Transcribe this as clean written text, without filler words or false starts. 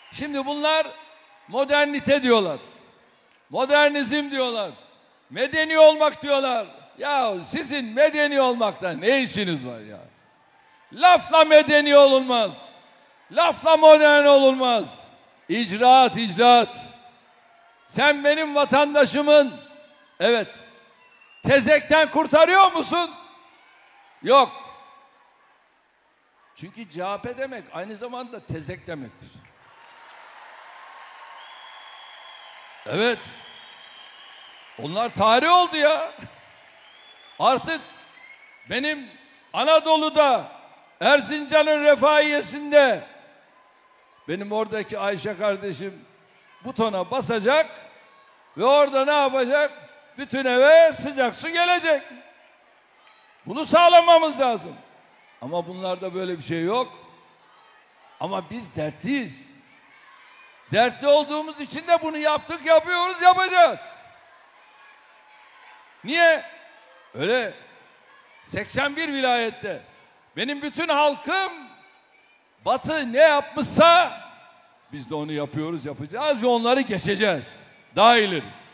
Şimdi bunlar modernite diyorlar. Modernizm diyorlar. Medeni olmak diyorlar. Ya sizin medeni olmakta ne işiniz var ya? Lafla medeni olunmaz. Lafla modern olunmaz. İcraat, icraat. Sen benim vatandaşımın, evet, tezekten kurtarıyor musun? Yok. Çünkü CHP demek aynı zamanda tezek demektir. Evet. Onlar tarih oldu ya. Artık benim Anadolu'da, Erzincan'ın Refaiyesi'nde benim oradaki Ayşe kardeşim butona basacak ve orada ne yapacak? Bütün eve sıcak su gelecek. Bunu sağlamamız lazım. Ama bunlarda böyle bir şey yok. Ama biz dertliyiz. Dertli olduğumuz için de bunu yaptık, yapıyoruz, yapacağız. Niye? Öyle 81 vilayette benim bütün halkım Batı ne yapmışsa biz de onu yapıyoruz, yapacağız ve onları geçeceğiz. Daha ileri.